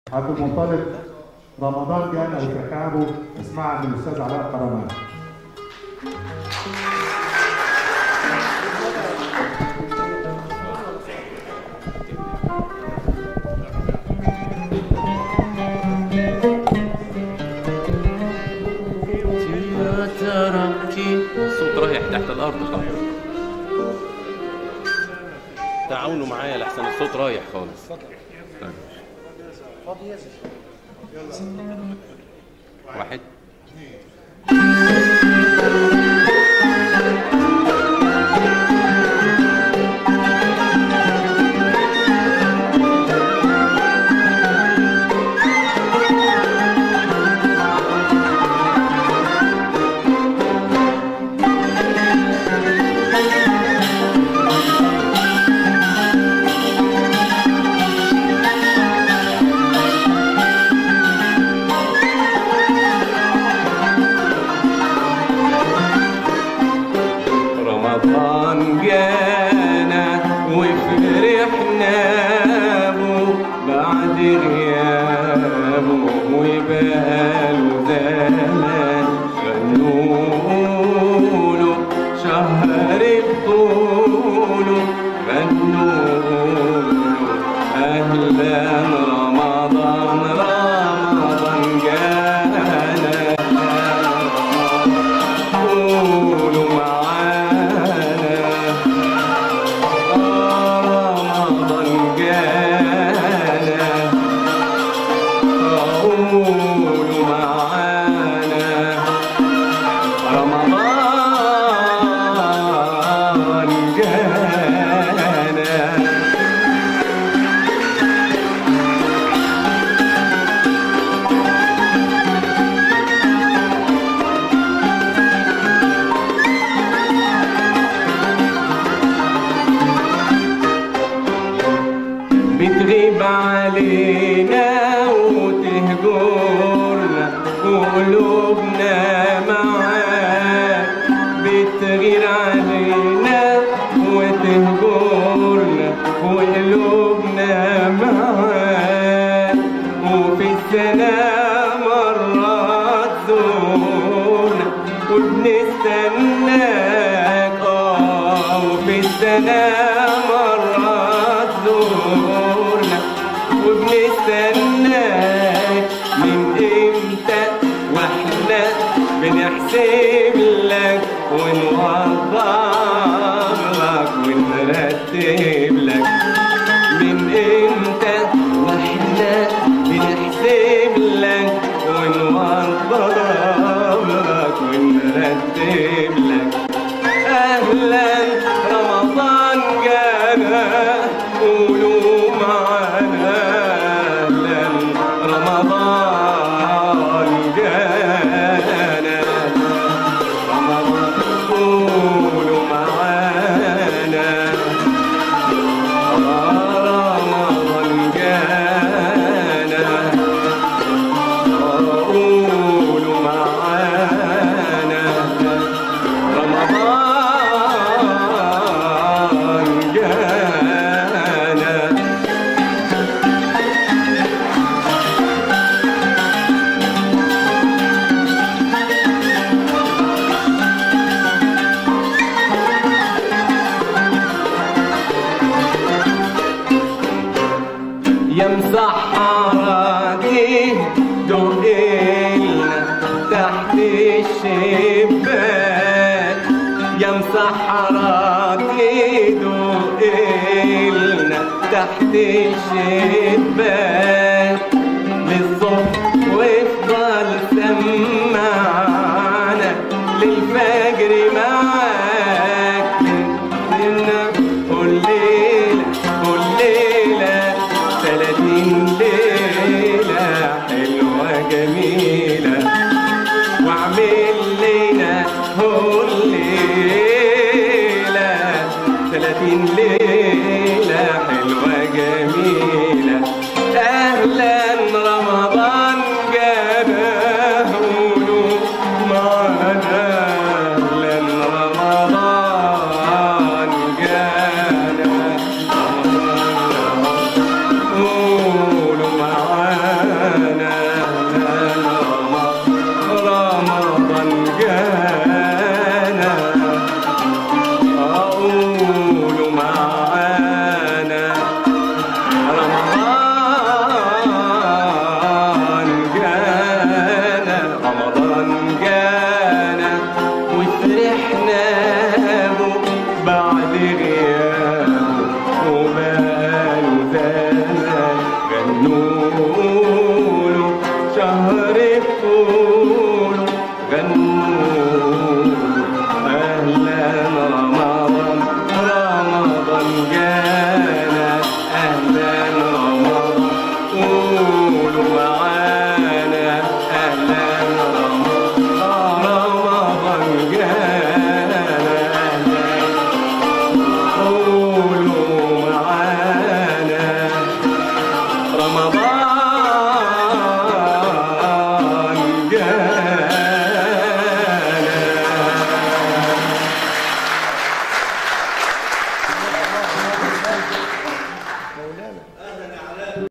عبد المطلب رمضان جانا وتكعبه. اسمعها من الاستاذ علاء قرمان. الصوت رايح تحت الارض خالص. تعاونوا معايا لحسن الصوت رايح خالص. واحد رمضان جانا وفرحنا بو بعد غيابه وبقاله زمان غنوله شهر بطوله غنوله أهلا رمضان رمضان جانا قولوا معانا رمضان جانا قولوا معانا رمضان جانا. بتغيب علينا وتهجرنا وقلوبنا معاك، بتغير علينا وتهجرنا وقلوبنا معاك، وفي السنة مرات تزورنا وبنستناك. وفي السنة مرات تزورنا وبنستناك. من امتى واحنا بنحسب لك ونوضب لك ونرتب لك. من امتى واحنا بنحسب لك ونوضب لك ونرتب لك. اهلا رمضان جانا قولوا معانا اهلا رمضان جانا رمضان قولوا معانا رمضان جانا قولوا معانا رمضان جانا. يا مسحراتي دقلنا تحت الشباك، يا مسحراتي دقلنا تحت الشباك. للصبح وافضل سمعنا للفجر معاك. كل ليلة كل ليلة 30 ليلة حلوة جميلة، واعمل لينا كل ليلة 30 ليلة حلوة جميلة. رمضان